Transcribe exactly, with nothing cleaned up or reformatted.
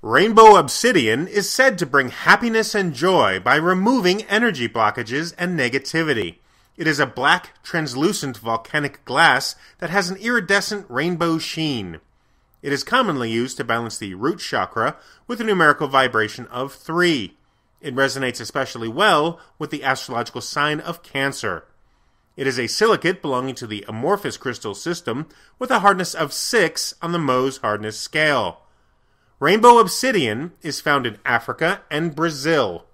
Rainbow Obsidian is said to bring happiness and joy by removing energy blockages and negativity. It is a black, translucent volcanic glass that has an iridescent rainbow sheen. It is commonly used to balance the root chakra with a numerical vibration of three. It resonates especially well with the astrological sign of Cancer. It is a silicate belonging to the amorphous crystal system with a hardness of six on the Mohs hardness scale. Rainbow Obsidian is found in Africa and Brazil.